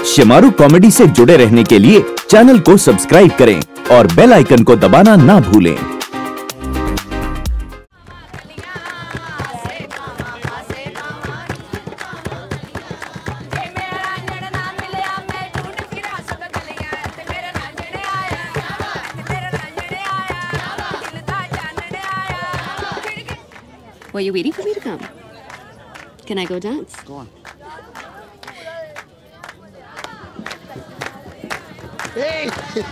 Shemaroo comedy से जुड़े रहने के लिए चैनल को सब्सक्राइब करें और बेल आइकन को दबाना ना भूलें। Were you waiting for me to come? Can I go dance? Go on. Hey!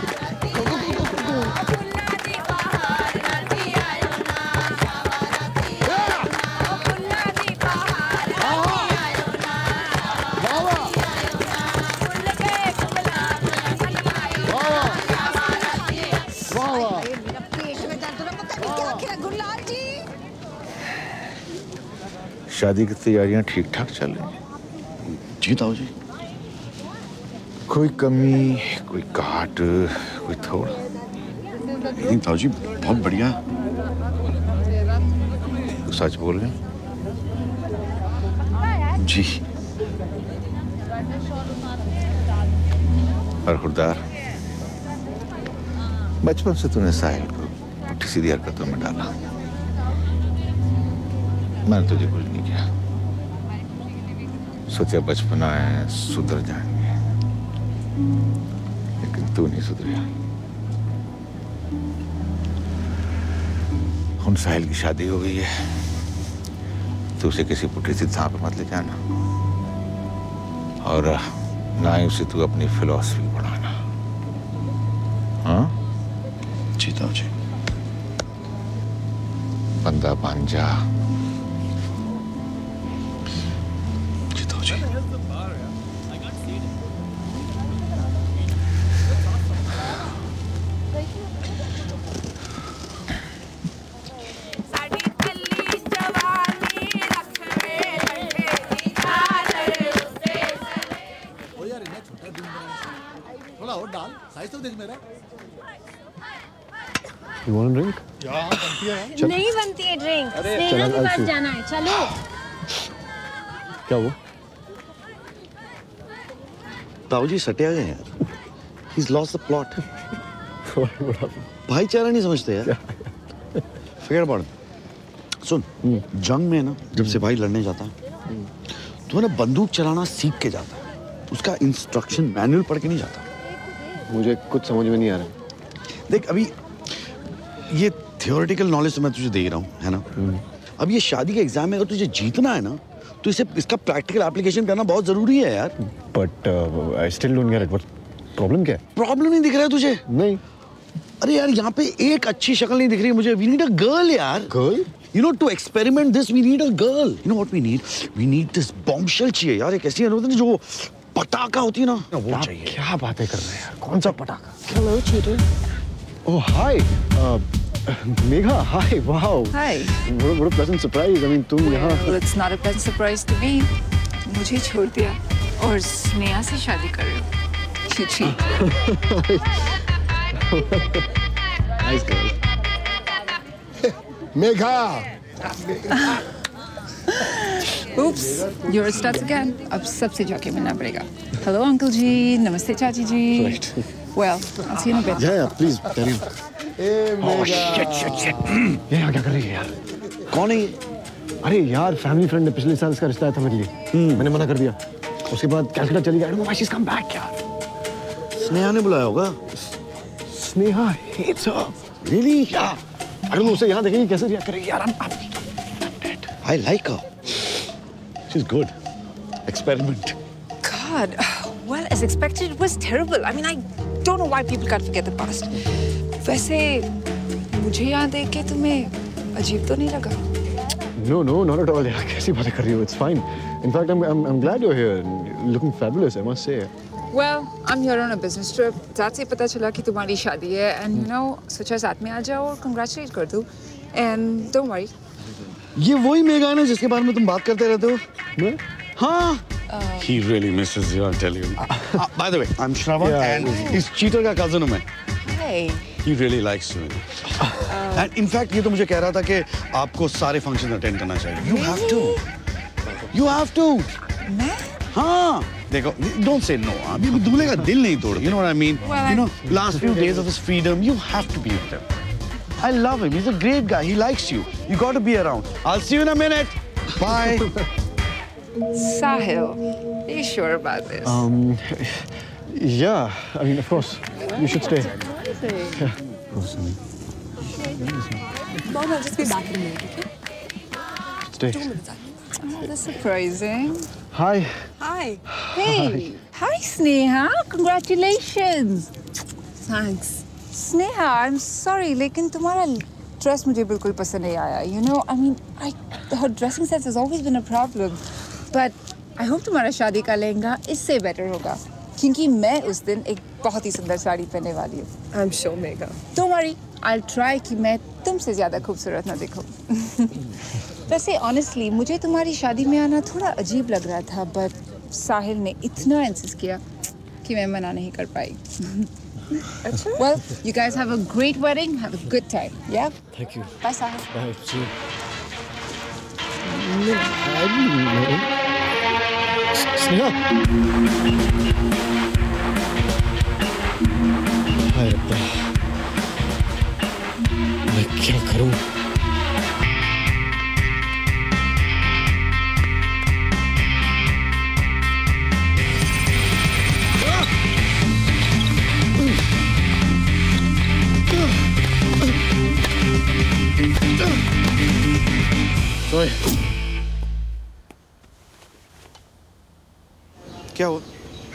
शादी की तैयारियां ठीक ठाक चल रही? जी ताऊ जी। कोई कमी, कोई काट, कोई थोड़ा? नहीं ताऊ जी, बहुत बढ़िया। तो सच बोल रहे? जी। और खुरदार, बचपन से तूने साहिल को पुट्ठी सीधी हरकतों में डाला। मैंने तुझे कुछ नहीं किया। सोचा बचपना है, सुधर जाएंगे, लेकिन तू नहीं सुधरिया। हम साहिल की शादी हो गई है, तो उसे किसी पुट्ठी सी थाह पे मत ले जाना, और ना ही उसे तू अपनी फिलॉसफी पढ़ाना। हाँ जी ताऊ जी। बंदा बन जा। You want a drink? नहीं बनती है ड्रिंक। स्नेहा के पास जाना है, चलो। क्या हुआ? ताऊ जी सटे आ गए यार। He's lost the plot. भाईचारा नहीं समझते यार। Forget about it. सुन, जंग में ना जब सिपाही लड़ने जाता है, तो ना बंदूक चलाना सीख के जाता है। उसका इंस्ट्रक्शन मैनुअल पढ़ के नहीं जाता। मुझे कुछ समझ में नहीं आ रहा। देख अभी ये थियोरेटिकल नॉलेज तो मैं तुझे दे ही रहा हूँ, है ना? अब ये शादी के एग्जाम में अगर तुझे जीतना है ना, तो इसे इसका प्रैक्टिकल एप्लीकेशन करना बहुत जरूरी है यार। But I still don't get it. What problem क्या है? प्रॉब्लम नहीं दिख रहा है तुझे? नहीं। अरे यार यहाँ पे एक अच्छी शक्ल नहीं दिख रही मुझे। We need a girl यार। Girl? You know to experiment this we need a girl. You know what we need? We need this bombshell चाहिए यार। एक ऐसी अनुराधा जो पटाखा होती है ना, वो चाहिए। क्या बातें कर रहे हैं यार? कौन सा पटाखा? Hello, cheater. Oh hi. Megha, hi. Wow. Hi. What a pleasant surprise. I mean, तुम यहाँ? Well, it's not a pleasant surprise to me. मुझे छोड़ दिया और स्नेहा से शादी कर रहे हो। छी। Nice girl. Megha. Oops, you're starts again. अब सबसे जाके मिलना पड़ेगा। Hello uncle जी, नमस्ते चाची जी। Right. Well, I'll see you in a bit. Yeah, please carry on. Oh shit. ये यहाँ क्या कर रही है यार? कौन है ये? अरे यार, फैमिली फ्रेंड है, पिछले साल इसका रिश्ता आया था मेरे लिए। मैंने मना कर दिया। उसके बाद कैलकाटा चली गई। I don't know why she's come back यार। स्नेहा ने बुलाया होगा। Sneha hates her. Really? Yeah. I don't know, उसे यहाँ देखेगी कैसे रिएक्ट करेगी यार। I'm dead. I like her. She's good. Experiment. God, well, as expected, it was terrible. I mean, I don't know why people can't forget the past. वैसे मुझे यहाँ देख के तुम्हें अजीब तो नहीं लगा? No, not at all यार। कैसी बातें कर रही हो? It's fine. In fact, I'm glad you're here. Looking fabulous, I must say. Well, I'm here on a business trip. ज़ात से पता चला कि तुम्हारी शादी है, and you know, सोचा साथ में आ जाओ और congratulate कर दूँ. And don't worry. ये वही मेघा है ना जिसके बारे में तुम बात करते रहते हो? मैं? हाँ। He really misses you, I'll tell you. By the way, I'm Shrawan and इस cheater का cousin हूँ मैं. Hey. He really likes you. And in fact, ये तो मुझे कह रहा था कि आपको सारे फंक्शन अटेंड करना चाहिए. You have to. You have to. मैं? हाँ. देखो, don't say no. अभी दूल्हे का दिल नहीं तोड़. You know what I mean? You know, last few days of his freedom, you have to be with him. I love him. He's a great guy. He likes you. You got to be around. I'll see you in a minute. Bye. Sahil, are you sure about this? Yeah. I mean, of course. You should stay. Yeah. Mom, I'll just be back in a minute, okay? Stay. 2 minutes. Oh, that's surprising. Hi. Hi. Hey. Hi, Sneha. Congratulations. Thanks. Sneha, I'm sorry, लेकिन तुम्हारा dress मुझे बिल्कुल पसंद नहीं आया. You know, I mean, her dressing sense has always been a problem. But I hope तुम्हारा शादी का लहंगा इससे better होगा. क्योंकि मैं उस दिन एक बहुत ही सुंदर साड़ी पहनने वाली हूँ. I'm sure, Megha. Don't worry, I'll try कि मैं तुमसे ज़्यादा खूबसूरत ना दिखूँ. वैसे honestly, मुझे तुम्हारी शादी में आना थोड़ा अजीब लग रहा था, but साहिल ने इतना insist किया कि मैं मना नहीं कर पाई. Well, you guys have a great wedding. Have a good time. Yeah. Thank you. Bye, Sahil. Bye. See you. Sneha. हाय रब्बा, मैं क्या करूं? क्या हुआ?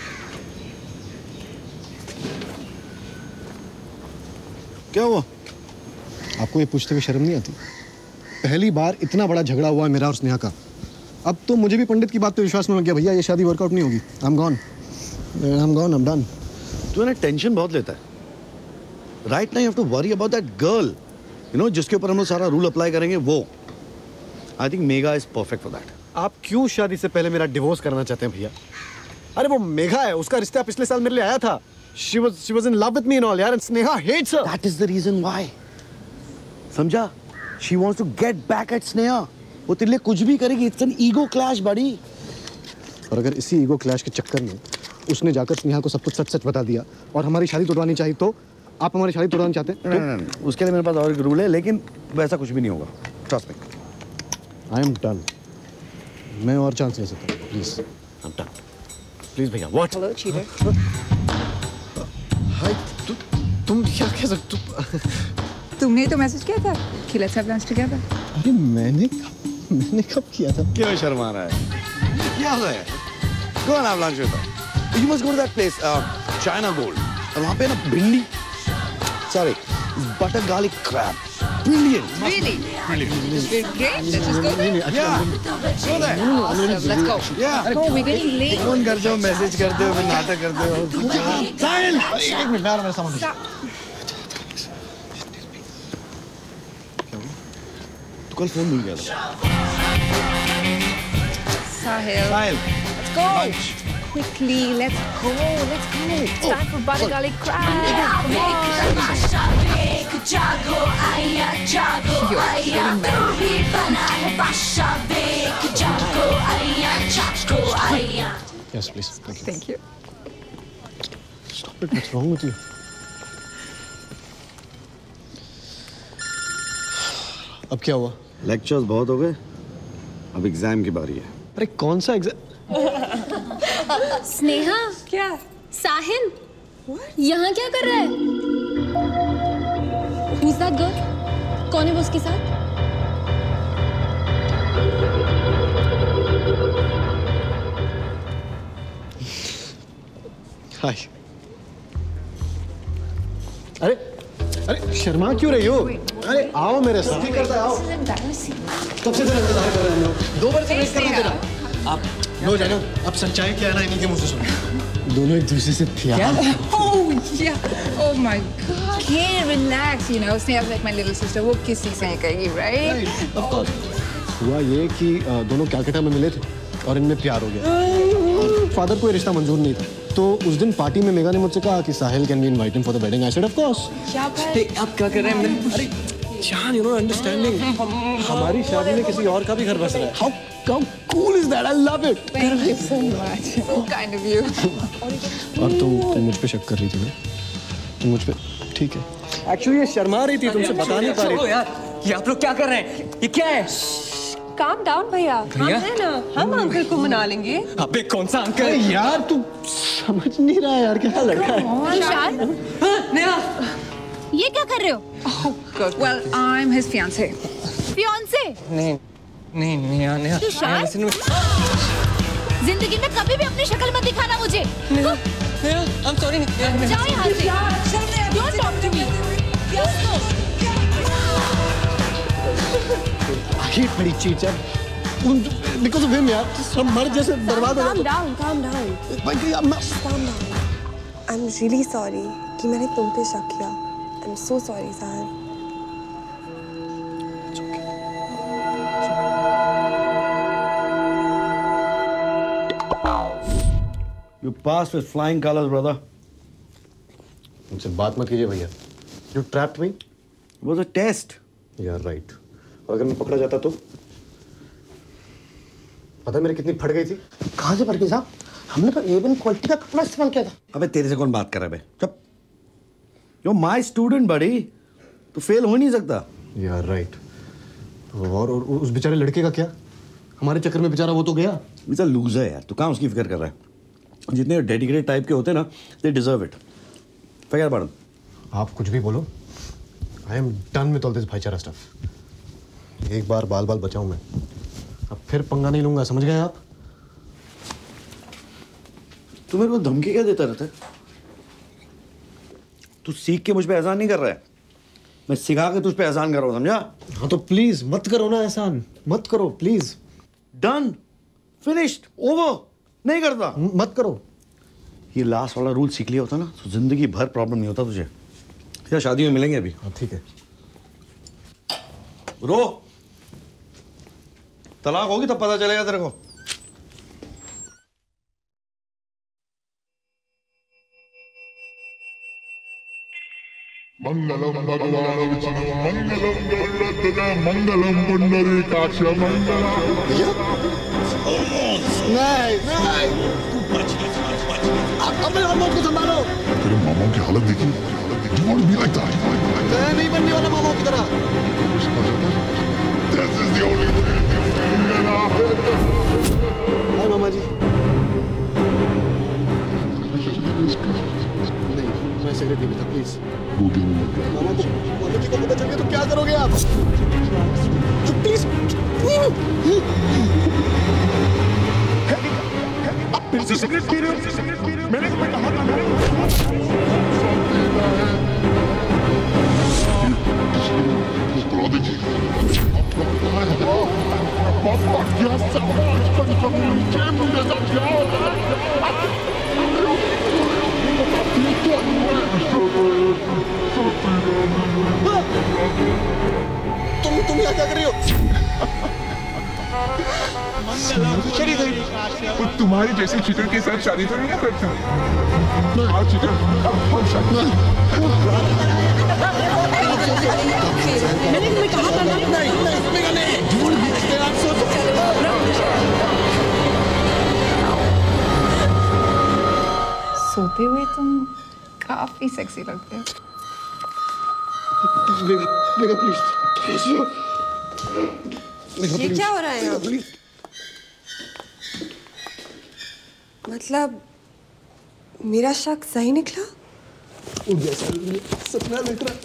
क्या हुआ? आपको ये पूछते हुए शर्म नहीं आती? पहली बार इतना बड़ा झगड़ा हुआ है मेरा और स्नेहा का. अब तो मुझे भी पंडित की बात पे विश्वास में लग गया. भैया ये शादी वर्कआउट नहीं होगी. I'm gone. I'm done. तू ना टेंशन बहुत लेता है. Right now you have to worry about that girl. You know, जिसके ऊपर हम लोग सारा रूल अप्लाई करेंगे वो. I think Megha is perfect for that. आप क्यों शादी से पहले मेरा डिवोर्स करना चाहते हैं भैया? अरे वो मेघा है, उसका रिश्ता पिछले साल मेरे लिए आया था. She was in love with me and all, यार, and Sneha hates her. That is the reason why. समझा? She wants to get back at Sneha. वो तेरे लिए कुछ भी करेगी. It's an ego clash, buddy. और अगर इसी ईगो क्लैश के चक्कर में उसने जाकर स्नेहा को सब कुछ सच बता दिया और हमारी शादी तोड़वानी चाहिए, तो आप हमारी शादी तोड़वाना चाहते हैं? नहीं. उसके लिए मेरे पास और एक रूल है, लेकिन वैसा कुछ भी नहीं होगा. Trust me. I am done. मैं और चांस ले सकता हूँ. Please, I'm done. Please भैया. What? Hello, cheater. हाय, तुम क्या कह सकते? तुमने तो मैसेज किया था कि let's have lunch together. अरे मैंने कब किया था? क्यों शर्मा रहा है? क्या हो है? Go and have lunch with her. You must go to that place, China Gold. और वहाँ पे ना भिंडी. Sorry, butter garlic crab. Brilliant. Really? Brilliant. Great. Let's just go there. Yeah. Go there. Awesome. Let's go. Yeah. Go. We're getting late. Phone करते हो, message करते हो, फिर नाटक करते हो. साहिल. एक मिनट यार, मेरा सामान. तू कल फोन भूल गया था. Sahil. Sahil. Let's go. Quickly. Let's go. Let's go. It's time for butter garlic crab. Come on. You're getting mad. Yes, please. Thank you. Thank you. Stop it. What's wrong with you? अब क्या हुआ? Lectures बहुत हो गए. अब exam की बारी है. अरे कौन सा एग्जाम? स्नेहा, क्या? साहिल, यहाँ क्या कर रहा है? Who's that girl? कौन है वो उसके साथ? हाय. अरे शर्मा क्यों रही हो? अरे आओ मेरे साथ. ठीक करता है, आओ. कब से इंतजार कर रहे हैं हम लोग? 2 बार से वेट कर रहे थे ना. आप नो जानो, अब सच्चाई क्या है ना इन्हीं के मुंह से सुनो. दोनों एक दूसरे से प्यार. Oh yeah. Oh my God. Okay, relax. You know, Sneha's like my little sister. वो किसी से नहीं कहेगी, right? Of course. हुआ ये कि दोनों कैलकाटा में मिले थे और इनमें प्यार हो गया. फादर को ये रिश्ता मंजूर नहीं था, तो उस दिन पार्टी में मेघा ने मुझसे कहा कि Sahil can we invite him for the wedding. I said of course. क्या बात? आप क्या कर रहे हैं? अरे जान, you know, understanding. हमारी शादी में किसी और का भी घर बस रहा है. How cool is that? I love it. Thank you so much. Kind of you. और तुम मुझ पे शक कर रही थी ना? तुम मुझ पे ठीक है. Actually ये शर्मा रही थी, तुमसे बता नहीं पा रही. छोड़ो यार, ये आप लोग क्या कर रहे हैं? ये क्या है? Calm down भैया. हम हैं ना, हम अंकल को मना लेंगे. अबे कौन सा अंकल? यार तू समझ नहीं रहा यार, क्या लड़का है? अर्शाद, नेहा, ये क्या कर रहे हो? Oh God. Well, I'm his fiancé. Fiancé? नहीं नेहा. तुषार? जिंदगी में कभी भी अपनी शक्ल मत दिखाना मुझे. Neha, I'm sorry. जाओ यहाँ से. Don't talk to me. आखिर बड़ी चीज है. Because of him यार, सब मर जैसे बर्बाद हो गए. Calm down. भाई अब मैं. Calm down. I'm really sorry कि मैंने तुम पे शक किया. I'm so sorry, Sahil. You passed with flying colors, brother. मुझसे बात मत कीजिए भैया. You trapped me. It was a test. You're right. और अगर मैं पकड़ा जाता तो? पता मेरी कितनी फट गई थी? कहाँ से फट गई साहब? हमने तो A1 क्वालिटी का कपड़ा इस्तेमाल किया था. अबे तेरे से कौन बात कर रहा है बे? चुप. You're my student, buddy. तू फेल हो नहीं सकता. You're right. और उस बेचारे लड़के का क्या? हमारे चक्कर में बेचारा वो तो गया. He's a loser यार. तू कहाँ उसकी फिक्र कर रहा है? जितने डेडिकेटेड टाइप के होते हैं ना, they deserve it. Forget about them. आप कुछ भी बोलो. I am done with all this भाईचारा stuff. एक बार बाल बचाऊं मैं. अब फिर पंगा नहीं लूंगा, समझ गए आप? तू मेरे को धमकी क्या देता रहता है? तू सीख के मुझ पे एहसान नहीं कर रहा है. मैं सिखा के तुझ पे एहसान कर रहा हूँ, समझा? हाँ तो प्लीज मत करो ना एहसान. मत करो प्लीज. Done. Finished. Over. नहीं करता. मत करो. ये लास्ट वाला रूल सीख लिया होता ना तो जिंदगी भर प्रॉब्लम नहीं होता तुझे. या शादी में मिलेंगे अभी. हाँ ठीक है. रो. तलाक होगी तब पता चलेगा तेरे को. मंगलम भगवान विष्णु मंगलम गरुड़ध्वज मंगलम पुंडरीकाक्ष मंगलम. नहीं. अब मेरे मामा को संभालो. तेरे मामा की हालत देखी. You want to be like that? मैं नहीं बनने वाला मामा की तरह. This is the only way. हाय मामा जी. नहीं, मैं सिगरेट नहीं पीता प्लीज. मामा जी को पता चल गया तो क्या करोगे आप? प्लीज. आप फिर से सिगरेट पी रहे हो? मैंने तुम्हें कहा था ना. बुला दीजिए. पापा क्या समाज पंचम मुझे समझाओ. तुम यहाँ क्या कर रही हो? तुम्हारी जैसे चीटर के साथ शादी तो नहीं करता. हाँ चीटर. मैंने तुम्हें कहा था ना. सोते हुए तुम काफी सेक्सी लगते हो. ये क्या हो रहा है यहाँ? मतलब मेरा शक सही निकला? सपना देख रहा.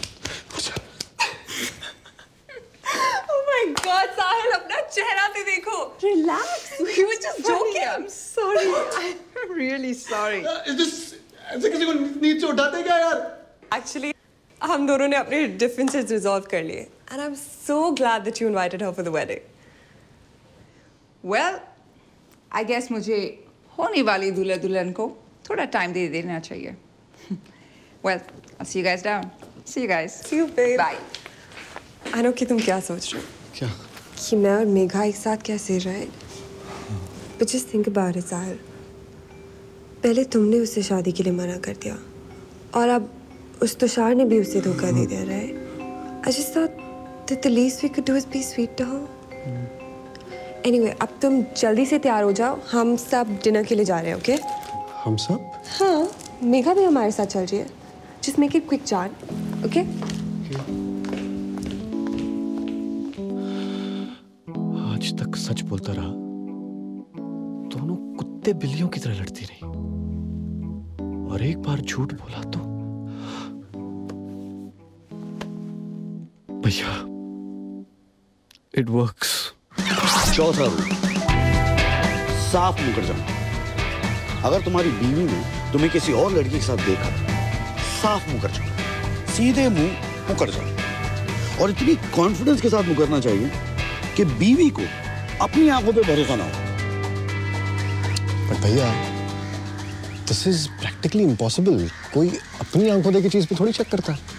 Oh my God, साहिल अपना चेहरा पे देखो. Relax. We were just joking. I'm sorry. I'm really sorry. ऐसे किसी को नीचे उठाते क्या यार? Actually, हम दोनों ने अपने differences resolve कर लिए. And I'm so glad that you invited her for the wedding. Well, I guess मुझे होने वाली दूल्हा दुल्हन को थोड़ा टाइम दे देना चाहिए. Well, I'll see you guys down. See you guys. See you, babe. Bye. I know कि तुम क्या सोच रहे हो. क्या? कि मैं और मेघा एक साथ कैसे रहे. But just think about it, Sahil. पहले तुमने उससे शादी के लिए मना कर दिया और अब उस तुषार ने भी उसे धोखा दे दिया. रहे I just thought that the least we could do is be sweet to her. Anyway, अब तुम जल्दी से तैयार हो जाओ, हम सब डिनर के लिए जा रहे हैं, ओके? हम सब? हाँ, मेघा भी हमारे साथ चल रही है. Just make it quick, John, okay? आज तक सच बोलता रहा, दोनों कुत्ते बिल्लियों की तरह लड़ती रही, और एक बार झूठ बोला तो भैया, it works. चौथा रूल, साफ मुकर जाना. अगर तुम्हारी बीवी ने तुम्हें किसी और लड़की के साथ देखा, साफ मुकर जाओ, सीधे मुंह मुकर जाओ. और इतनी कॉन्फिडेंस के साथ मुकरना चाहिए कि बीवी को अपनी आंखों पे भरोसा ना हो. पर भैया, this is practically impossible. कोई अपनी आंखों देखी चीज पे थोड़ी चेक करता है.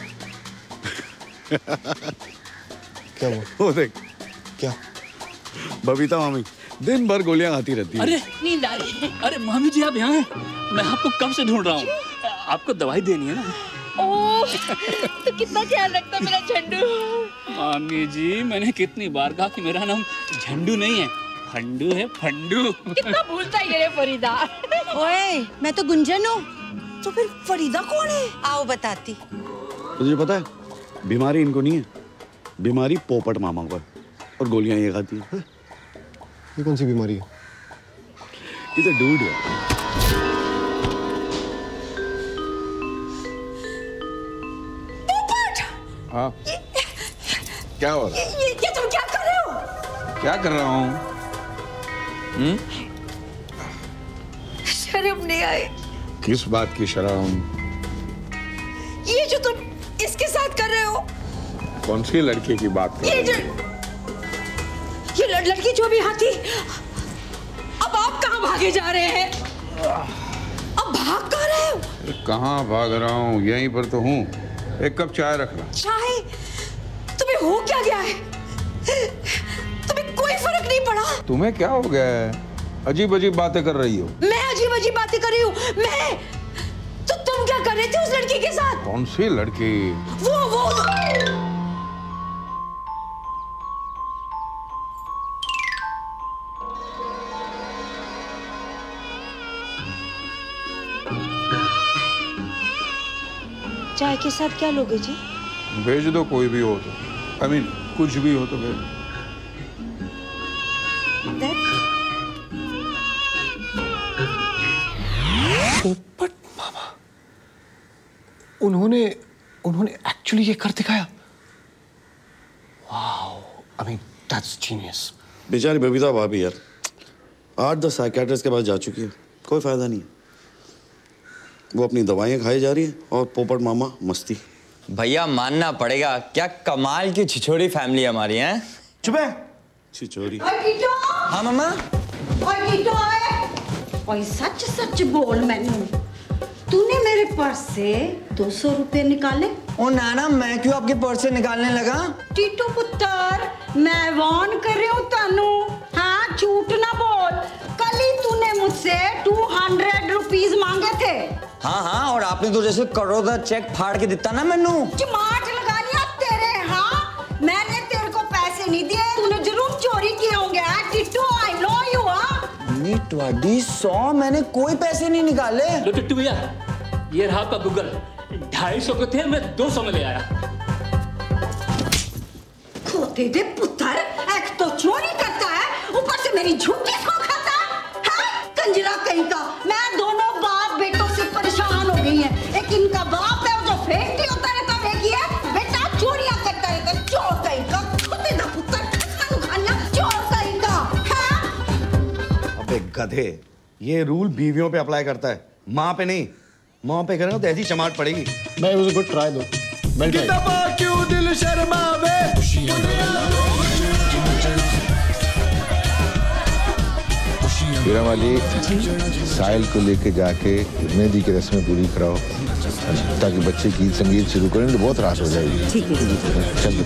क्या वो देख. क्या? बबीता मामी दिन भर गोलियां खाती रहती है. अरे नींद आ रही है. अरे मामी जी आप यहाँ हैं? मैं आपको कब से ढूंढ रहा हूँ. आपको दवाई देनी है ना. ओह, तो कितना ख्याल रखता मेरा झंडू. मामी जी मैंने कितनी बार कहा कि मेरा नाम झंडू नहीं है, फंडू है, फंडू. कितना भूलता है ये फरीदा. ओए, मैं तो गुंजन हूँ. तो फिर फरीदा कौन है? आओ बताती. तुझे पता है बीमारी इनको नहीं है, बीमारी पोपट मामा को है, और गोलियां ये खाती है. ये कौन सी बीमारी है? ये तो डूड है. हाँ. क्या हो रहा है? ये तुम क्या कर रहे हो? क्या कर रहा हूँ? शर्म नहीं आई? किस बात की शर्म? ये जो तुम इसके साथ कर रहे हो. कौन सी लड़की की बात कर रहे हो? ये लड़की जो भी यहाँ थी, अब आप कहाँ भागे जा रहे हैं? अब भाग कहाँ रहे हो? कहाँ भाग रहा हूँ, यहीं पर तो हूँ. एक कप चाय रखना. चाय? तुम्हें हो क्या गया है? तुम्हें कोई फर्क नहीं पड़ा? तुम्हें क्या हो गया है? अजीब अजीब बातें कर रही हो. मैं अजीब अजीब बातें कर रही हूँ? मैं? तो तुम क्या कर रहे थे उस लड़की के साथ? कौन सी लड़की? वो चाय के साथ क्या लोगे जी? भेज दो कोई भी हो तो. I mean, कुछ भी हो तो भेज. पोपट मामा. उन्होंने एक्चुअली ये कर दिखाया. Wow, I mean, that's genius. बेचारी बबीता भाभी यार 8-10 साइकियाट्रिस्ट के पास जा चुकी है, कोई फायदा नहीं. वो अपनी दवाइयाँ खाई जा रही है और पोपट मामा मस्ती. भैया मानना पड़ेगा, क्या कमाल की छिछोरी फैमिली हमारी है. चुप है छिछोरी. हाँ मामा. ओए सच सच बोल. मैंने तूने मेरे पर्स से 200 रुपए निकाले? ओ नाना, मैं क्यों आपके पर्स से निकालने लगा? टीटू पुत्र, मैं वार्न कर रही हूँ तानू. हाँ, झूठ ना बोल. कल ही तूने मुझसे 200 रुपीस मांगे थे. हाँ, और आपने तो जैसे करोड़ का चेक फाड़ के दिता ना मैनू. चिमाट लगा लिया तेरे. हाँ, मैंने तेरे को पैसे नहीं दिए, तूने जरूर चोरी किए होंगे. Tittu, I know you. नहीं ट्वाडी 100 मैंने कोई पैसे नहीं निकाले. लो टिट्टू भैया, ये रहा आपका गूगल. 250 के थे, मैं 200 में ले आया. खोते दे पुत्र, एक तो चोरी करता है, ऊपर से मेरी झूठी को खाता है. हाँ, कंजरा कहीं का. मैं दोनों बाप बेटों से परेशान हो गई है. एक इनका बाप है जो फेंकती होता रहता है, बेटा चोरियां करता रहता है. चोर कहीं का. खोते दे पुत्र, चोर कहीं का. अबे गधे, ये रूल बीवियों पे अप्लाई करता है, माँ पे नहीं. माँ पे करेगा तो ऐसी चमाट पड़ेगी. मैं it was a good try though. Well tried. क्यों दिल शर्मावे. हीरा वाली साहिल को लेके जाके मेहंदी की रस्में पूरी कराओ, ताकि बच्चे गीत संगीत शुरू करें तो बहुत रास हो जाएगी. ठीक है. चल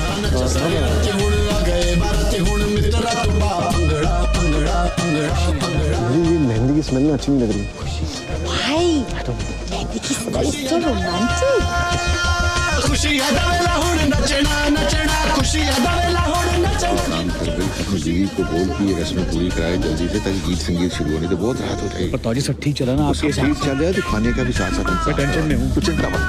मुझे ये मेहंदी की स्मेल ना अच्छी नहीं लग रही. भाई, मेहंदी की स्मेल so romantic. खुशियां दा वेला हुण नचना नचना खुशियां दा वेला हुण नचना। काम कर भाई, अपनी बीवी को बोल कि ये रस्में पूरी कराए जल्दी से ताकि गीत संगीत शुरू होने तो बहुत राहत हो जाएगी। पर ताजी सब ठीक चला ना आपके साथ? ठीक चल रहा है तो खाने का भी साथ साथ मैं टेंशन में हूँ, कुछ चिंता मत।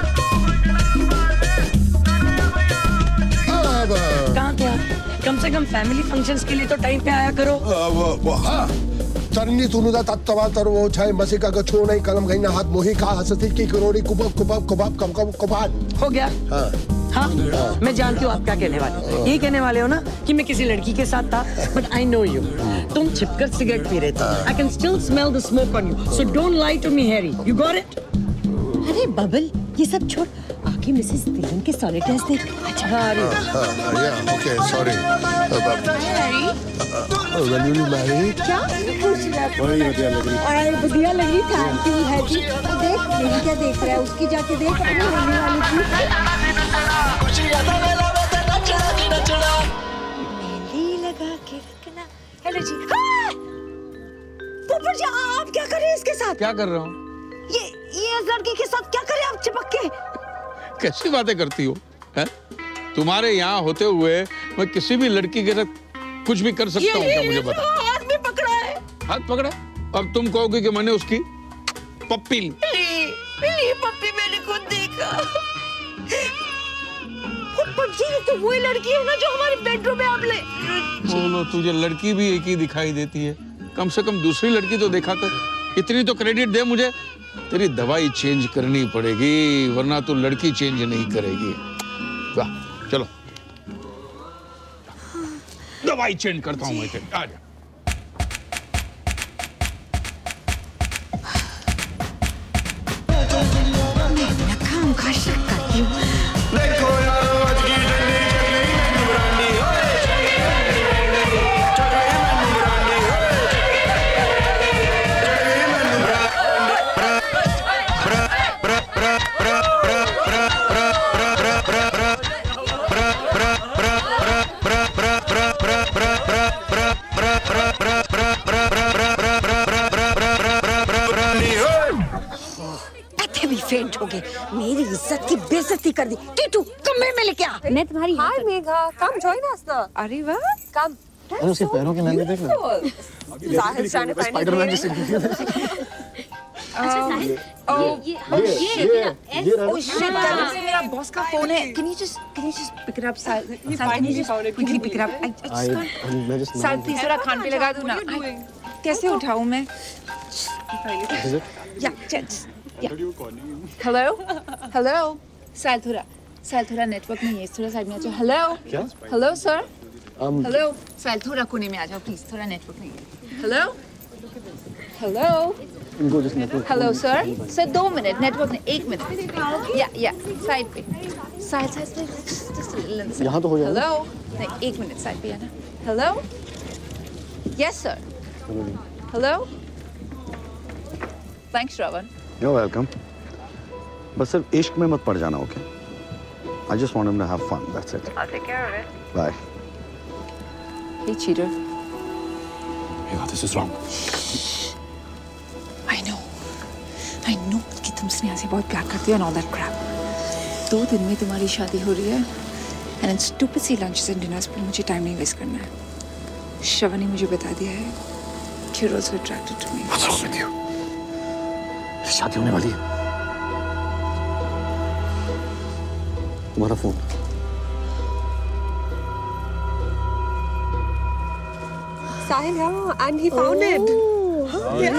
कहाँ थे आप? कम से कम फैमिली फंक्शंस के लिए तो टाइम पे आया करो। हाँ तरनी तुनुदा तत्वा तरवो छाय मसिका का छो नहीं कलम गई ना हाथ मोही का हसती की करोड़ी कुबब कुबब कुबब कम कम कुबाद हो गया। हाँ मैं जानती हूँ आप क्या कहने वाले हो। यही कहने वाले हो ना कि मैं किसी लड़की के साथ था, बट आई नो यू। तुम छिपकर सिगरेट पी रहे थे। I can still smell the smoke on you, so don't lie to me Harry. You got it? अरे बबल ये सब छोड़, आके मिसेस तिलन के सॉलिटेयर्स देख। अच्छा okay sorry Will you marry? क्या? बड़ी बढ़िया लग रही। अरे बढ़िया लग रही, थैंक यू है जी। देख मेरी क्या देख रहा है, उसकी जाके देख अभी होने वाली थी। मेहंदी लगा के रखना। हेलो जी। पोपट जी आप क्या कर रहे हैं इसके साथ? क्या कर रहा हूँ? ये इस लड़की के साथ क्या करे आप चिपक के? कैसी बातें करती हो? हैं? तुम्हारे यहाँ होते हुए मैं किसी भी लड़की के साथ कुछ भी कर सकता हूँ क्या? मुझे बता। हाथ भी पकड़ा है। हाथ पकड़ा? अब तुम कहोगे कि मैंने उसकी पप्पी ली। पप्पी मैंने खुद देखा। जी तो वही लड़की है ना जो हमारे बेडरूम में आप ले। बोलो तुझे लड़की भी एक ही दिखाई देती है, कम से कम दूसरी लड़की तो देखा कर। इतनी तो क्रेडिट दे मुझे। तेरी दवाई चेंज करनी पड़ेगी वरना तू लड़की चेंज नहीं करेगी। वाह चलो दवाई चेंज करता हूँ मैं। आ जा। काम का शक करती हूँ। फेंट हो गए, मेरी इज्जत की बेइज्जती कर दी। टीटू कमरे में लेके आ। मैं तुम्हारी हाय मेघा, कम जॉइन अस ना। अरे वाह कम। उसके पैरों के नाले देख लो। साहिल स्पाइडरमैन जैसे। अच्छा साहिल ये ओह शिट मेरा बॉस का फोन है। Can you just pick it up Sahil? Quickly pick it up. Sahil please थोड़ा कान पे लगा दो ना। कैसे उठाऊं मैं? या हेलो साहिल थोड़ा नेटवर्क नहीं है, थोड़ा साइड में आ जाओ। Hello sir. हेलो साहिल थोड़ा कोने में आ जाओ प्लीज, थोड़ा नेटवर्क नहीं है। हेलो सर 2 मिनट नेटवर्क नहीं, 1 मिनट। या साइड पे साइड यहाँ तो हो जाएगा। हेलो नहीं 1 मिनट साइड पे आना। Hello yes sir. Hello thanks Shravan. You're welcome. बस सिर्फ इश्क में मत पड़ जाना, okay? I just want him to have fun. That's it. I'll take care of it. Bye. Hey, cheater. Yeah, this is wrong. I know कि तुम स्नेहा से बहुत प्यार करती हो and all that crap. 2 दिन में तुम्हारी शादी हो रही है and in stupid C lunches and dinners पर मुझे टाइम नहीं वेस्ट करना है। श्रवण ने मुझे बता दिया है कि you're also attracted to me. What's wrong with you? शादी होने वाली है। तुम्हारा phone. Sahil, yeah, and he found it. Yeah.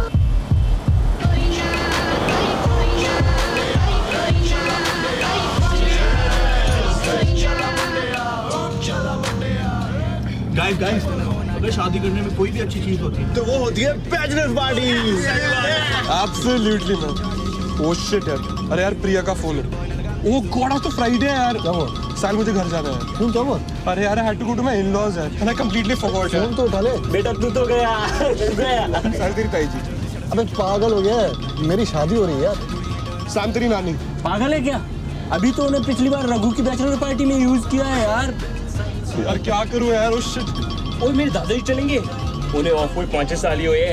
Guys, अगर शादी करने में कोई भी अच्छी चीज होती है तो वो होती है bachelor party. Absolutely man. Oh shit यार। अरे यार प्रिया का फोन है। Oh God, आज तो फ्राइडे है यार। क्या हुआ? साल मुझे घर जाना है। क्यों क्या हुआ? अरे यार I had to go to my in-laws यार। And I completely forgot यार। फोन तो उठा ले। बेटा तू तो गया। साल तेरी ताई जी। अबे पागल हो गया है, मेरी शादी हो रही है यार। शाम तेरी नानी। पागल है क्या? अभी तो उन्हें पिछली बार रघु की बैचलर पार्टी में यूज किया है यार। यार क्या करूं यार? Oh shit। और मेरे दादाजी चलेंगे। उन्हें ऑफ हुए 5 साल ही हुए हैं।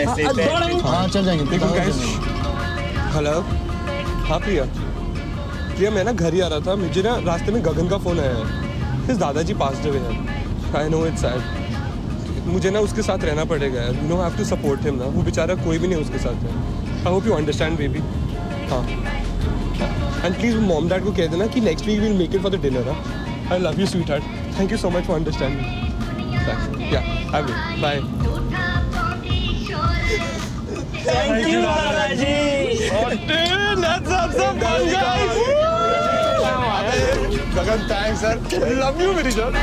हाँ चल जाएंगे। देखो गाइस। हेलो। हाँ प्रिया। प्रिया मैं ना घर ही आ रहा था, मुझे ना रास्ते में गगन का फोन आया है। His दादाजी passed away है। I know it's sad। मुझे ना उसके साथ रहना पड़ेगा। You know I have to support him ना। वो बेचारा कोई भी नहीं उसके साथ है। I hope you understand baby। हाँ। And please mom dad को कह देना कि next week we'll make it for the dinner हाँ। I love you sweetheart। Thank you so much for understanding। Yeah, I will। Bye। Thank you दादाजी। Let's have some fun guys। Gagan thanks sir। Love you मेरी जान।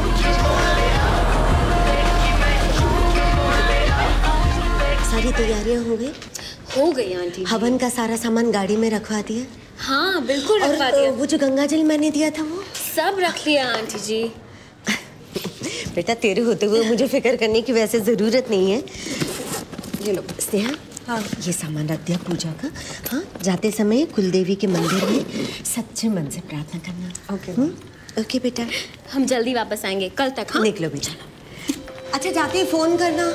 सारी तैयारियां हो गई? हो गई आंटी। हवन का सारा सामान गाड़ी में रखवा दिया? हाँ बिल्कुल रखवा दिया। वो जो गंगा जल मैंने दिया था वो सब रख लिया आंटी जी। बेटा तेरे होते हुए मुझे फिक्र करने की वैसे जरूरत नहीं है। ये लो स्नेहा। हाँ ये सामान रख दिया पूजा का। हाँ जाते समय कुलदेवी के मंदिर में सच्चे मन से प्रार्थना करना। ओके ओके बेटा। हम जल्दी वापस आएंगे कल तक। हाँ निकलो बेटा। अच्छा जाते ही फोन करना।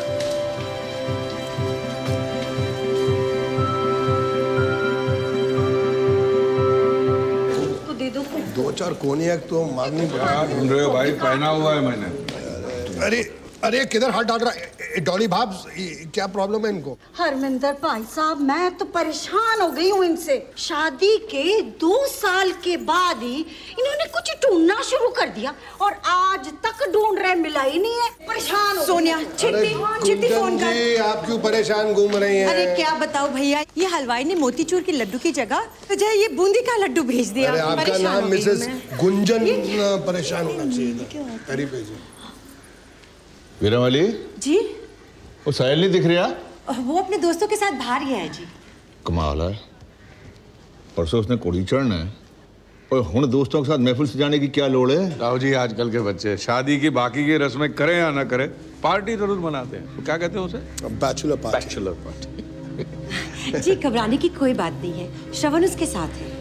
दो चार कोनियाक तो मांगनी पड़ा। ढूंढ रहे हो भाई? पहना हुआ है मैंने। अरे अरे किधर हाथ डाल रहा है? डॉली भाभी क्या प्रॉब्लम है इनको? हरमिंदर भाई साहब मैं तो परेशान हो गई हूँ इनसे। शादी के 2 साल के बाद ही इन्होंने कुछ ढूंढना शुरू कर दिया और आज तक ढूंढ रहे मिला ही नहीं है। परेशान हो। सोनिया चिट्टी फोन कर। आप क्यों परेशान घूम रही हैं? अरे क्या बताओ भैया, ये हलवाई ने मोतीचूर के लड्डू की जगह तुझे ये बूंदी का लड्डू भेज दिया। अरे आपका नाम मिसेस गुंजन परेशान होना चाहिए। वीरा वाली जी वो साहिल नहीं दिख रहा? वो अपने दोस्तों के साथ बाहर गया है जी। कमाल है, परसों उसने कुड़ी चढ़ना है और हुण दोस्तों के साथ महफिल सजाने की क्या लोड़ है? राव जी आजकल के बच्चे शादी की बाकी की रस्में करें या ना करें पार्टी जरूर मनाते हैं। तो क्या कहते हैं उसे? Bachelor party. Bachelor party. जी घबराने की कोई बात नहीं है, श्रवण उसके साथ है।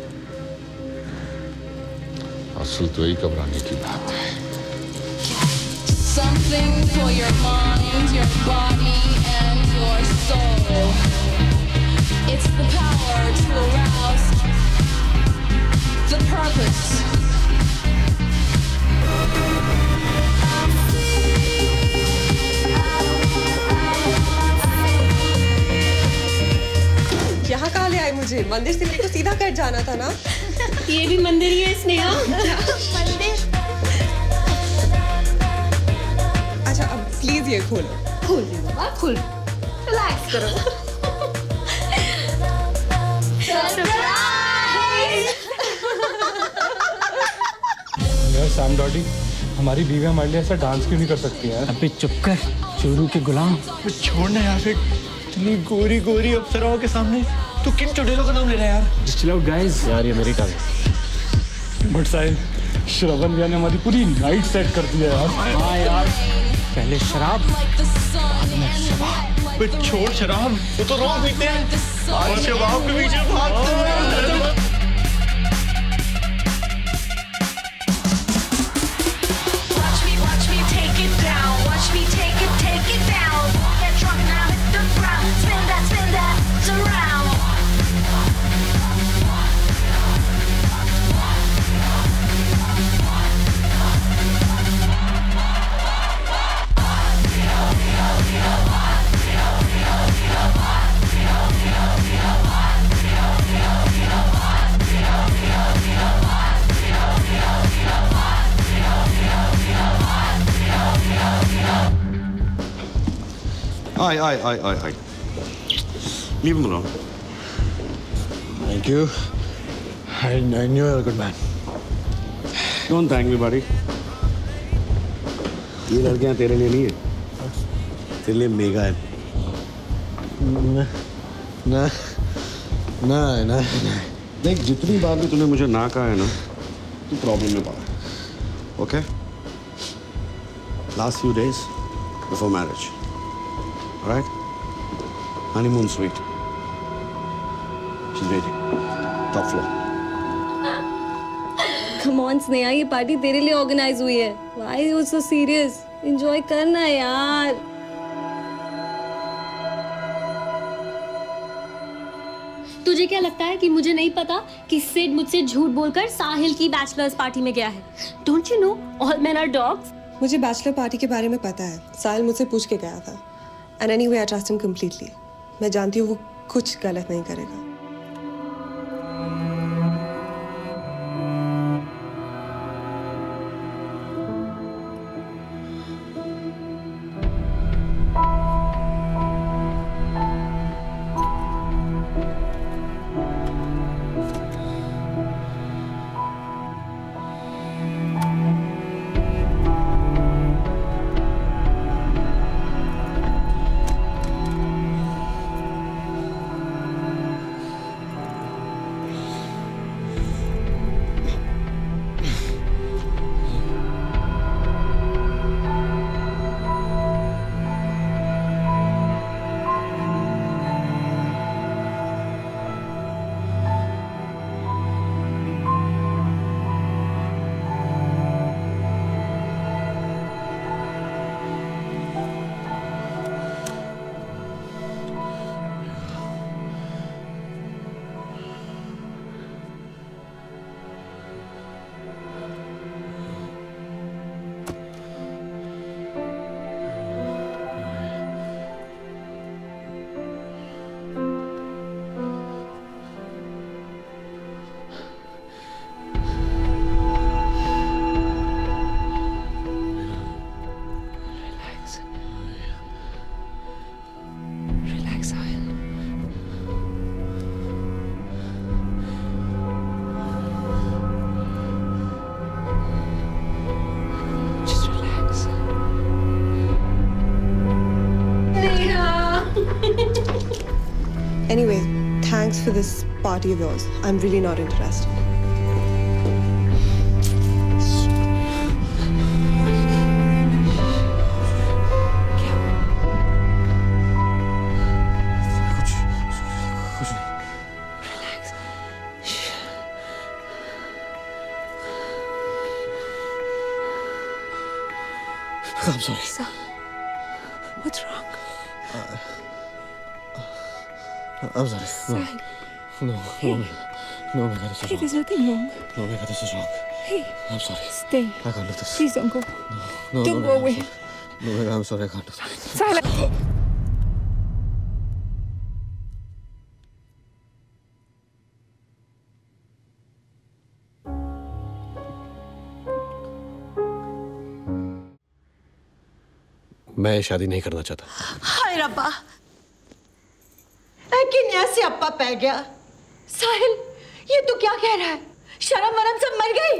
असल तो यही घबराने की बात है। Something for your mind, your body, and your soul. It's the power to arouse the purpose. यहाँ कहाँ ले आए मुझे? मंदिर से मेरे को सीधा कर जाना था ना। ये भी मंदिर ही है स्नेहा। मंदिर। अच्छा अब प्लीज ये खोल दे बाबा खोल। रिलैक्स करो। यार सैम डॉडी हमारी बीवी हमारे लिए ऐसा डांस क्यों नहीं कर सकती यार? अबे चुप कर, चोरू के गुलाम। छोड़ना यार, फिर इतनी गोरी गोरी अप्सराओं के सामने तू किन चुड़ैलों का नाम ले रहा है यार? Just chill out guys। यार ये मेरी टर्न। बट साहिल श्रवण भैया ने हमारी पूरी नाइट सेट कर दिया यार। हाँ यार पहले शराब बाद में शबाब। छोड़ शराब, वो तो रोज पीते हैं और शबाब के पीछे भागते हैं। I. Leave him alone. Thank you. I knew you were a good man. Don't thank me, buddy. ये लड़कियां तेरे लिए नहीं है, तेरे लिए मेगा है। ना। देख जितनी बार भी तूने मुझे ना कहा है ना, तू प्रॉब्लम में पड़ा है। Okay? Last few days before marriage. All right? Honeymoon suite. She's waiting. Top floor. Come on Sneha, ये पार्टी तेरे लिए ऑर्गेनाइज हुई है। Why are you so serious? Enjoy करना यार। तुझे क्या लगता है कि मुझे नहीं पता कि सिड मुझसे झूठ बोलकर साहिल की बैचलर्स पार्टी में गया है? Don't you know all men are dogs? मुझे बैचलर पार्टी के बारे में पता है। साहिल मुझसे पूछ के गया था। And anyway I trust him completely. मैं जानती हूँ वो कुछ गलत नहीं करेगा। Anyway, thanks for this party of yours. I'm really not interested. I'm sorry. Lisa, what's wrong? I'm sorry. No, Hey. no, Megha, this is Hey, wrong. there's nothing wrong. No, Megha, this is wrong. Hey, I'm sorry. stay. I can't do this. Please don't go. No, Don't no, go Megha, away. No, Megha, I'm sorry. I can't do this. Silent. मैं शादी नहीं करना चाहता। हाय रब्बा, किन्या से अप्पा पै गया। साहिल, ये तू क्या कह रहा है? शर्म वरम सब मर गई।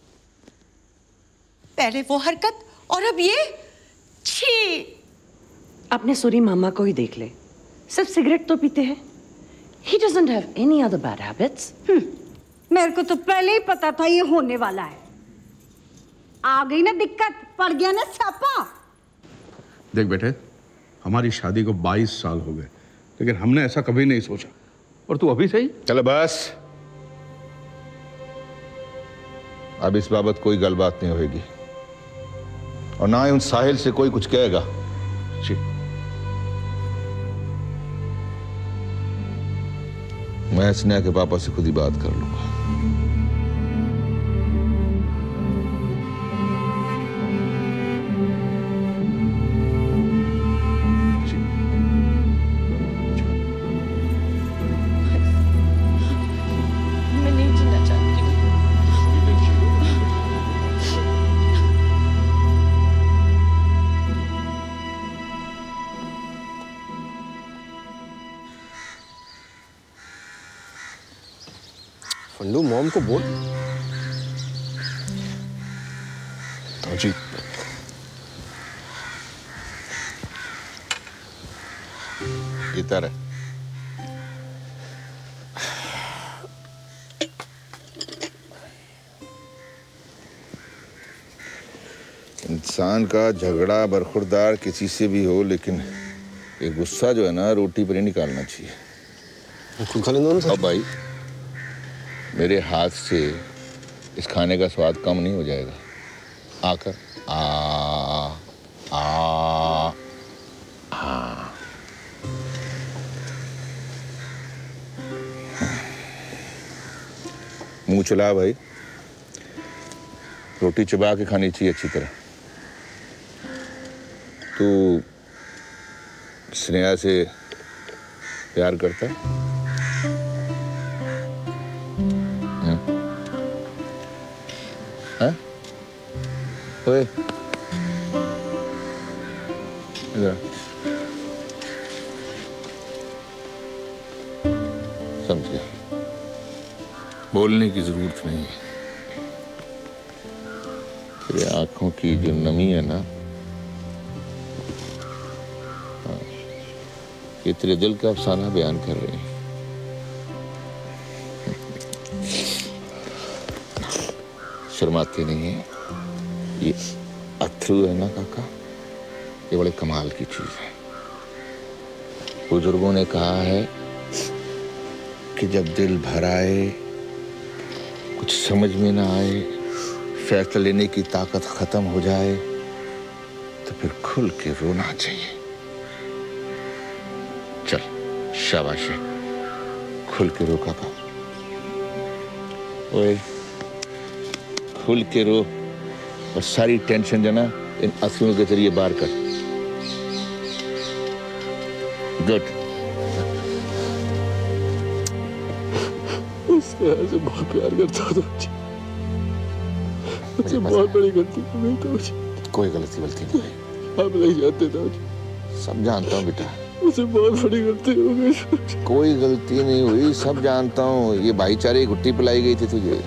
पहले वो हरकत और अब ये। छी। अपने सूरी मामा को ही देख ले, सिर्फ सिगरेट तो पीते हैं। He doesn't have any other bad habits. मेरे को तो पहले ही पता था ये होने वाला है। आ गई ना दिक्कत, पड़ गया ना छापा। देख बेटे, हमारी शादी को 22 साल हो गए, लेकिन हमने ऐसा कभी नहीं सोचा। और तू अभी सही। चलो बस, अब इस बाबत कोई गलबात नहीं होगी और ना ही उन साहिल से कोई कुछ कहेगा। जी, मैं स्नेहा के पापा से खुद ही बात कर लूंगा। फंडू, मॉम को बोल। तो जी, इधर है। इंसान का झगड़ा बरखुरदार किसी से भी हो, लेकिन ये गुस्सा जो है ना, रोटी पर ही निकालना चाहिए। खुद खा लेना ना। अब भाई, मेरे हाथ से इस खाने का स्वाद कम नहीं हो जाएगा। आकर आ आ आ मुंह चला भाई, रोटी चबा के खानी चाहिए अच्छी तरह। तू स्नेहा से प्यार करता है? हाँ? ओए, इधर समझ गया, बोलने की जरूरत नहीं है। तेरे आंखों की जो नमी है ना, ये तेरे दिल का अफसाना बयान कर रहे हैं। शर्माते नहीं है, ये अथरू है ना काका, ये बड़े कमाल की चीज है। बुजुर्गों ने कहा है कि जब दिल भर आए, कुछ समझ में ना आए, फैसला लेने की ताकत खत्म हो जाए, तो फिर खुल के रोना चाहिए। चल शाबाश है, खुल के रो काका। ओए, खुल के रो और सारी टेंशन जो ना इन अथरुओं के जरिए बाहर कर। गुड। से बहुत प्यार करता था, मुझे बहुत बड़ी गलती हो गई थी मुझे। कोई गलती वलती नहीं, आप नहीं जानते थे। सब जानता हूँ बेटा, मुझे बहुत बड़ी गलती हो गई। कोई गलती नहीं हुई, सब जानता हूँ। ये भाईचारे की गुट्टी पिलाई गई थी तुझे।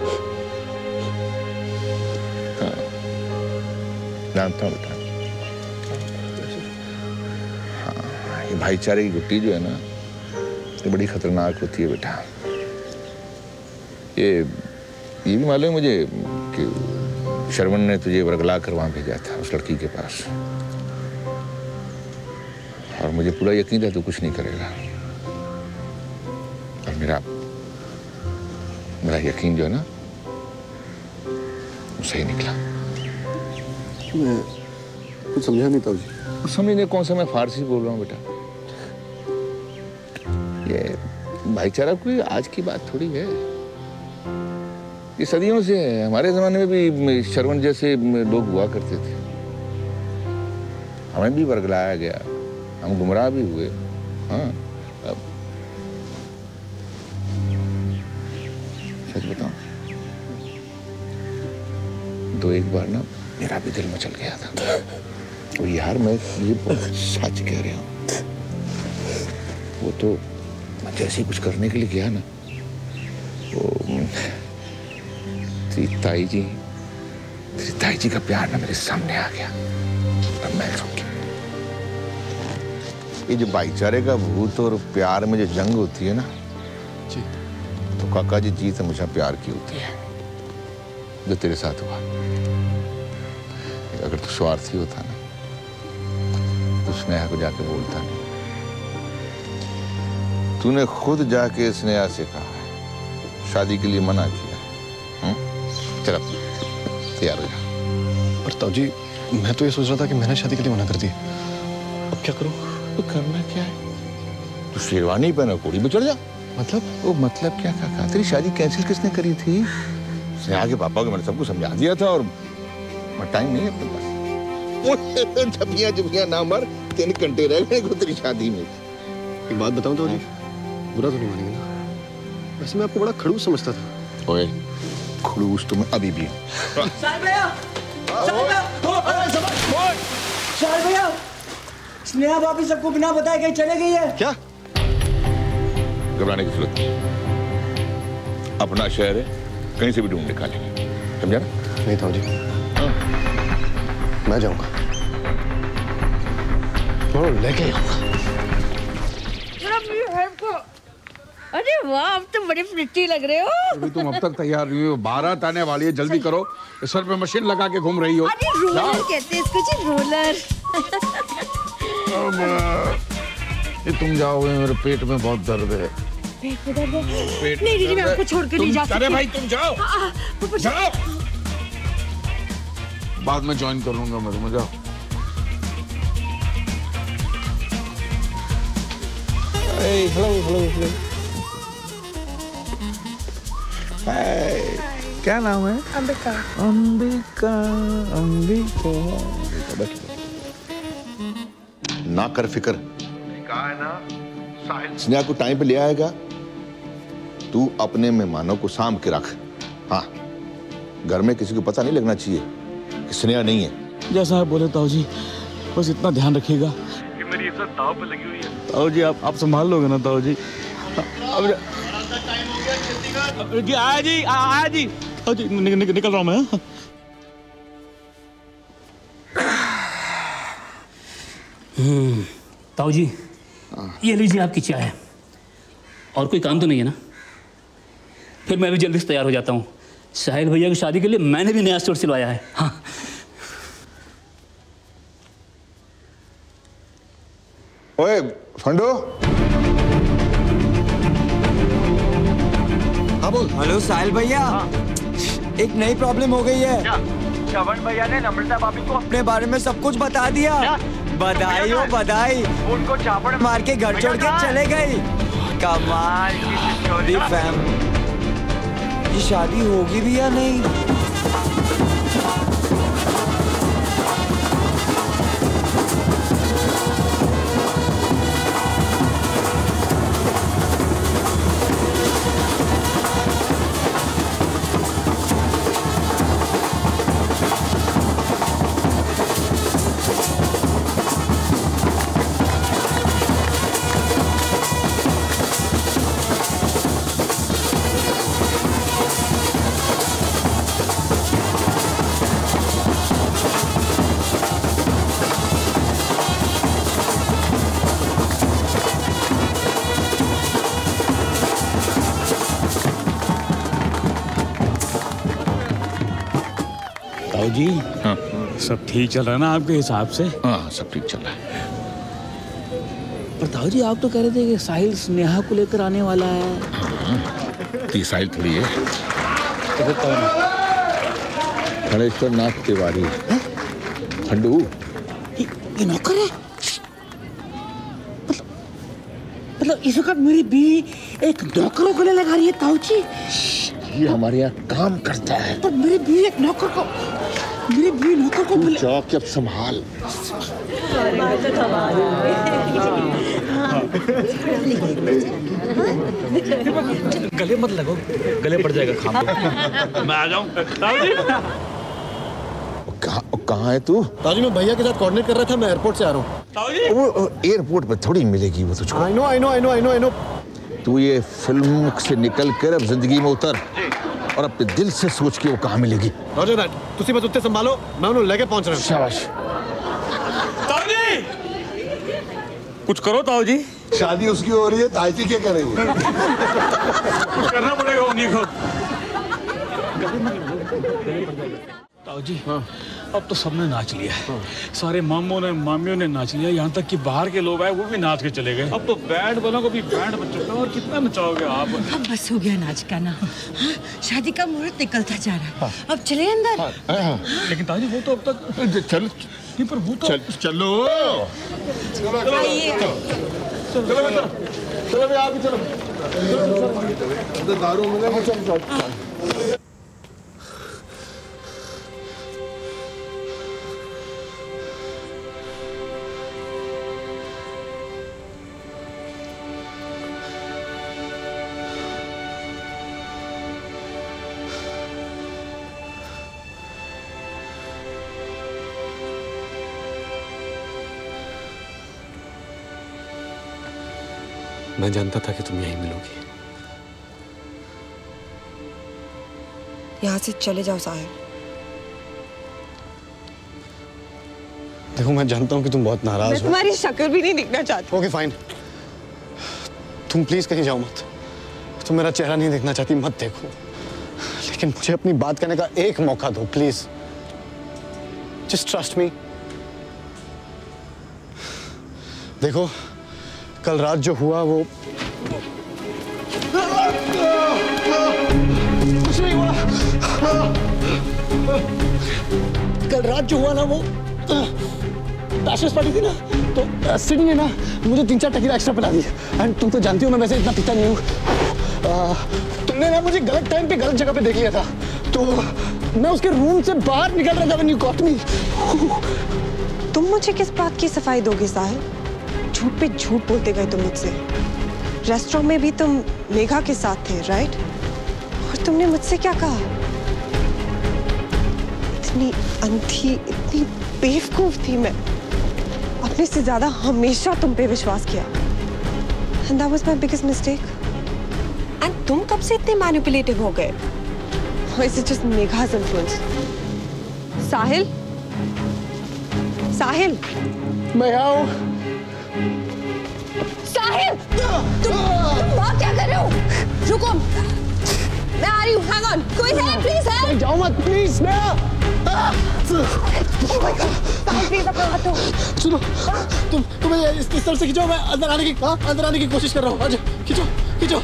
हाँ, जानता हूँ बेटा। हाँ, ये भाईचारे की गुट्टी जो है ना, ये बड़ी खतरनाक होती है बेटा। ये भी मालूम है मुझे कि श्रवण ने तुझे वर्गला कर वहां भेजा था उस लड़की के पास, और मुझे पूरा यकीन था तू कुछ नहीं करेगा। और मेरा यकीन जो है ना, वो सही निकला। मैं कुछ समझा नहीं था जी। समझने कौन सा, मैं फारसी बोल रहा हूँ बेटा। ये भाईचारा कोई आज की बात थोड़ी है, ये सदियों से है। हमारे जमाने में भी श्रवण जैसे लोग हुआ करते थे, हमें भी वर्गलाया गया, हम गुमराह भी हुए। हाँ, अब सच बताऊं तो एक बार ना मेरा भी दिल मचल गया था। और यार मैं ये बहुत सच कह रहा हूँ, वो तो मैं जैसे कुछ करने के लिए गया ना, वो तेरी ताई जी का प्यार ना मेरे सामने आ गया और मैं रुक गया। ये जो भाईचारे का भूत और प्यार में जो जंग होती है ना जी, तो काका जी जीत हमेशा प्यार की होती है, जो तेरे साथ हुआ। अगर तू स्वार्थी होता ना तो स्नेहा को जाके बोलता नहीं। तूने खुद जाके स्नेहा से कहा, शादी के लिए मना किया। चल तैयार हो जा। पर ताऊ जी, मैं तो ये सोच रहा था कि मैंने शादी के लिए मना कर दी, अब क्या करूं? तो करना क्या है, तू शेरवानी पहना, घोड़ी पे चढ़ जा। मतलब? वो मतलब क्या काका, तेरी शादी कैंसिल किसने करी थी? स्नेहा के पापा को मैंने सबको समझा दिया था, और टाइम नहीं है अपने पास। जबिया ना मर, 3 घंटे रह गए तेरी शादी में। एक बात बताऊं ताऊ जी, बुरा तो नहीं मानेंगे ना? वैसे मैं आपको बड़ा खड़ूस समझता था। ओए, खड़ूस तो मैं अभी भी हूँ। भैया, स्नेहा भाभी सबको बिना बताए कहीं चले गई है क्या? घबराने की जरूरत नहीं, अपना शहर है, कहीं से भी ढूंढ निकालेंगे, समझा ना? नहीं ताऊ जी, मैं जाऊंगा, मैं लेके आऊंगा। अरे वाह, आप तो बड़े प्रिटी लग रहे हो। अभी तुम अब तक तैयार नहीं हो, बारात आने वाली है, जल्दी करो। सर पे मशीन लगा के घूम रही हो। अरे रोलर कहते हैं इसको जी, रोलर। ये तुम जाओगे, मेरे पेट में बहुत दर्द है। पेट में दर्द है? नहीं दीदी, मैं आपको छोड़ के नहीं जा सकती। अरे भाई तुम जाओ, जाओ। बाद में ज्वाइन कर लूंगा मैं, तुम्हें जाओ। Hello hello hello. क्या नाम है? अंबिका। अंबिका अंबिका। ना कर फिक्र। कहा है ना साहिल स्नेहा को टाइम पे ले आएगा। तू अपने मेहमानों को सांभ के रख। हाँ, घर में किसी को पता नहीं लगना चाहिए कि स्नेहा नहीं है। जैसा आप बोले ताऊ जी, बस इतना ध्यान रखिएगा कि मेरी इज्जत दांव पे लगी हुई है। ताऊ जी आप संभाल लोगे ना ताऊ जी? जी आया जी, आया जी। ताऊ जी निकल रहा हूँ मैं। ताऊ जी ये लीजिए आपकी चाय। और कोई काम तो नहीं है ना? फिर मैं भी जल्दी से तैयार हो जाता हूँ। साहिल भैया की शादी के लिए मैंने भी नया सूट सिलवाया है। हाँ ओए फंडो। हाँ बोल। हेलो साहिल भैया। एक नई प्रॉब्लम हो गई है। श्रवण भैया ने नम्रता भाभी को अपने बारे में सब कुछ बता दिया। बधाई हो बधाई। उनको चापड़ मार के घर छोड़ के चले गई। कमाल की फैमिली। ये शादी होगी भी या नहीं? जी हाँ, सब ठीक चल रहा है ना आपके हिसाब से? हाँ सब ठीक चल रहा है। पर ताऊ जी आप तो कह रहे थे कि साहिल स्नेहा को लेकर आने वाला है। हाँ, तो साहिल थोड़ी है। तो फिर कौन है? गणेश्वर नाथ तिवारी। खंडू ये नौकर है? मतलब इस वक्त मेरी बीवी एक नौकरों को ले लगा रही है ताऊ जी? ये हमारे यहाँ काम करता है। पर मेरी बीवी एक नौकर को, मेरी बीवी नौकर को मिले। चौक अब संभाल। गले मत लगो, गले पड़ जाएगा खाम। मैं आ जाऊं। कहाँ है तू? ताऊ जी मैं भैया के साथ कोऑर्डिनेट कर रहा था, मैं एयरपोर्ट से आ रहा हूँ। वो एयरपोर्ट पे थोड़ी मिलेगी वो तुझको। I know। तू ये फिल्म से निकल कर अब जिंदगी में उतर और अपने दिल से सोच के वो कहाँ मिलेगी। रोजर दैट, तुसी बस उत्ते संभालो, मैं उन्हें लेके पहुंच रहा हूँ। शाबाश। ताऊ जी कुछ करो ताऊ जी। शादी उसकी हो रही है, ताई जी क्या करेंगे? करना पड़ेगा उन्हीं को। ताऊ जी हाँ, अब तो सबने नाच लिया है। सारे मामों ने मामियों ने नाच लिया, यहाँ तक कि बाहर के लोग आए वो भी नाच के चले गए। अब तो बैंड वालों को भी बैंड बज चुका है। और कितना नचाओगे आप? अब बस हो गया नाच का ना। हाँ, शादी का मुहूर्त निकलता जा रहा है। अब चले अंदर। लेकिन ताऊ जी वो तो अब तक चल नहीं, पर वो तो चलो आप चलो। दारू मिलेगा। चल। मैं जानता था कि तुम यहीं मिलोगी। यहाँ से चले जाओ साहिल। देखो मैं जानता हूँ कि तुम बहुत नाराज हो। मैं तुम्हारी शक्ल भी नहीं दिखना चाहती। ओके फाइन, तुम प्लीज कहीं जाओ मत। तुम मेरा चेहरा नहीं देखना चाहती, मत देखो। लेकिन मुझे अपनी बात करने का एक मौका दो प्लीज। Just trust me. देखो कल रात जो हुआ वो कुछ नहीं हुआ। कल रात जो हुआ ना वो बैचलर्स पार्टी थी ना, तो सिटी ने ना मुझे 3-4 टकीला एक्स्ट्रा पिला दी। एंड तुम तो जानती हो मैं वैसे इतना पीता नहीं हूँ। तुमने ना मुझे गलत टाइम पे गलत जगह पे देख लिया था, तो मैं उसके रूम से बाहर निकल रहा था when you caught me. तुम मुझे किस बात की सफाई दोगे साहिल? झूठ पे झूठ बोलते गए तुम मुझसे। रेस्टोरेंट में भी तुम मेघा के साथ थे, राइट? और तुमने मुझसे क्या कहा? इतनी अंधी, इतनी बेवकूफ थी मैं। अपने से ज्यादा हमेशा तुम पे विश्वास किया। And that was my biggest mistake. And तुम कब से इतने मैनिपुलेटिव हो गए? Or is it just Megha's influence? साहिल? साहिल? मैं आऊँ। साहिल! तुम बात क्या कर रहे हो? रुको, मैं आ रही हूँ। Hang on, कोई है? Please help! जाओ मत, please, Sneha! Oh my God! Sahil, please अपना हाथ दो। सुनो, तुम इस तरफ से खींचो, मैं अंदर आने की कोशिश कर रहा हूँ। आजा, खींचो।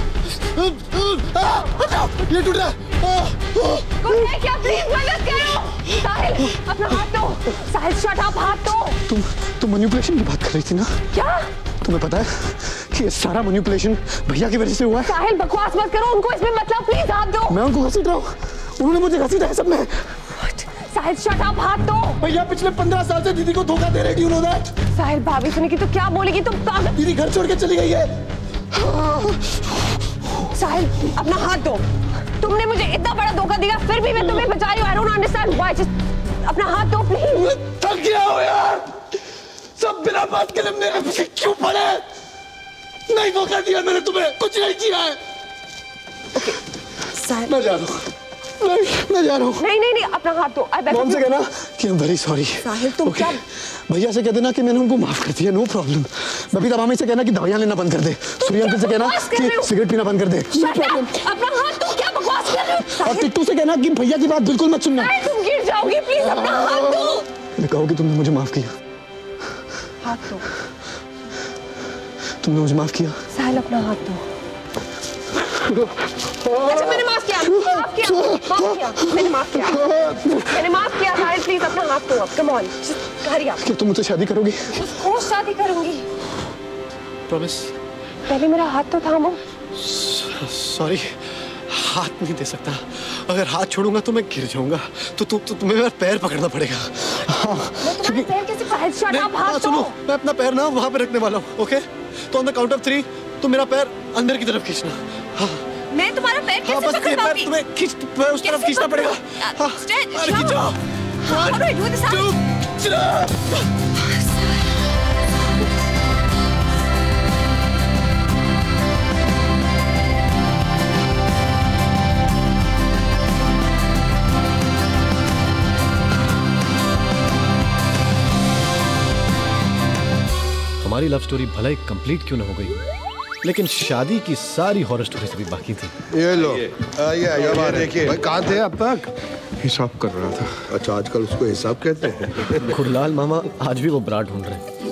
ये टूट रहा है। कोई है क्या? प्लीज मदद करो। साहिल, अपना हाथ दो। साहिल, शट अप, हाथ दो। तुम मैनिपुलेशन की बात कर रही थी ना? क्या? तुम्हें पता है कि ये सारा मैनिपुलेशन भैया की वजह से हुआ है? साहिल, बकवास मत करो, उनको इसमें मतलब, प्लीज हाथ दो। मैं उनको घसीट रहा हूँ, उन्होंने मुझे घसीटा है सब में। साहिल, शट अप, हाथ दो। भैया पिछले 15 साल से दीदी को धोखा दे रही थी, you know that? साहिल, भाभी सुनेगी तो क्या बोलेगी? तुम पागल। दीदी घर छोड़ के चली गई है। साहिल, अपना हाथ दो। तुमने मुझे इतना बड़ा धोखा दिया, फिर भी मैं तुम्हें बचा रही हूँ। I don't understand why. Just अपना हाथ दो, प्लीज। थक गया हो यार, सब बिना बात के मेरे पीछे क्यों पड़े? नहीं धोखा दिया मैंने तुम्हें, कुछ नहीं किया है। Okay, साहिल, मैं जा रहा हूँ। मैं जा रहा हूँ। नहीं, अपना हाथ दो। मॉम से कहना कि I'm very sorry. साहिल, तुम क्या? भैया से कह देना कि मैंने उनको माफ कर दिया, नो प्रॉब्लम। बबीता मामी से कहना कि दवाइयाँ लेना बंद कर दे। सूर्य अंकल से कहना कि सिगरेट पीना बंद कर दे। अपना हाथ दो, क्या बकवास कर रहे हो? और टिट्टू से कहना कि भैया की बात बिल्कुल मत सुनना। तुम गिर जाओगी, प्लीज अपना हाथ दो। मैं कहो कि तुमने मुझे माफ किया। हाथ दो। तुमने मुझे माफ किया? साहिल, अपना हाथ दो। अच्छा, मैंने माफ किया। मैंने माफ किया। साहिल, प्लीज अपना हाथ दो। कम ऑन, हरी आप। क्या तुम मुझसे शादी करोगी? कौन शादी करूंगी? प्रॉमिस। पहले मेरा हाथ तो थामो। सॉरी, हाथ नहीं दे सकता। अगर हाथ छोड़ूंगा तो मैं गिर जाऊंगा, तो तुम्हें मेरा पैर पकड़ना पड़ेगा। मैं पैर कैसे पकड़? शट अप, हाथ दो। सुनो, मैं अपना पैर ना वहां पे रखने वाला हूँ, ओके? तो ऑन द काउंट ऑफ 3 तुम मेरा पैर अंदर की तरफ खींचना। हाँ। मैं तुम्हारा पैर कैसे पकड़ पाऊंगी? तुम्हें उस तरफ खींचना पड़ेगा। अरे खींचो। 1, 2, 3। हमारी लव स्टोरी भला ही कंप्लीट क्यों ना हो गई, लेकिन शादी की सारी हॉरर स्टोरी अभी बाकी थी। ये लो, ये देखिए। भाई कहाँ थे अब तक? हिसाब कर रहा था। अच्छा, आजकल उसको हिसाब कहते हैं। खुरलाल मामा आज भी वो ब्रा ढूंढ रहे हैं।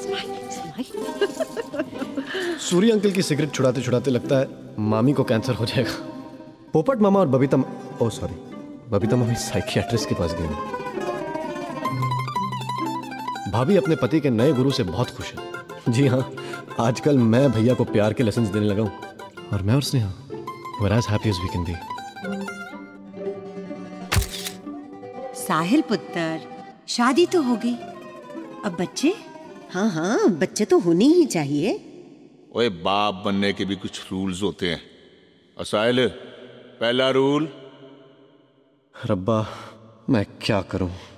सूर्य अंकल की सिगरेट छुड़ाते छुड़ाते लगता है मामी को कैंसर हो जाएगा। पोपट मामा और बबीता मामी साइकियाट्रिस्ट के पास गई। भाभी अपने पति के नए गुरु से बहुत खुश है। जी हाँ, आजकल मैं भैया को प्यार के लेसन्स देने लगा हूँ, और मैं और Sneha we're as happy as we can be। साहिल पुत्र, शादी तो हो गई, अब बच्चे? हाँ, बच्चे तो होने ही चाहिए। ओए, बाप बनने के भी कुछ रूल्स होते हैं। और साहिल, पहला रूल? रब्बा, मैं क्या करूं?